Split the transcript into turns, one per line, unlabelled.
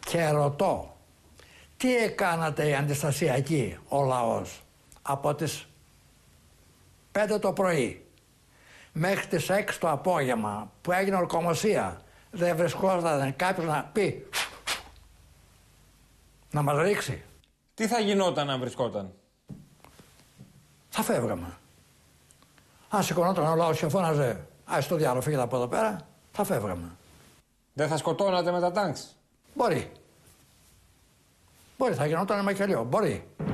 Και ρωτώ, τι έκανατε οι αντιστασιακοί, ο λαός, από τις 5 το πρωί μέχρι τις 6 το απόγευμα που έγινε ορκομοσία, δεν βρισκόταν κάποιος να πει, να μας ρίξει?
Τι θα γινόταν αν βρισκόταν?
Θα φεύγαμε. Αν σηκωνόταν ο λαός και φώναζε, στο διάλογο, φύγετε από εδώ πέρα, θα φεύγαμε.
Δεν θα σκοτώνατε με τα τάγκς?
Μπορεί. Μπορεί, θα γινόταν μακελιό. Μπορεί.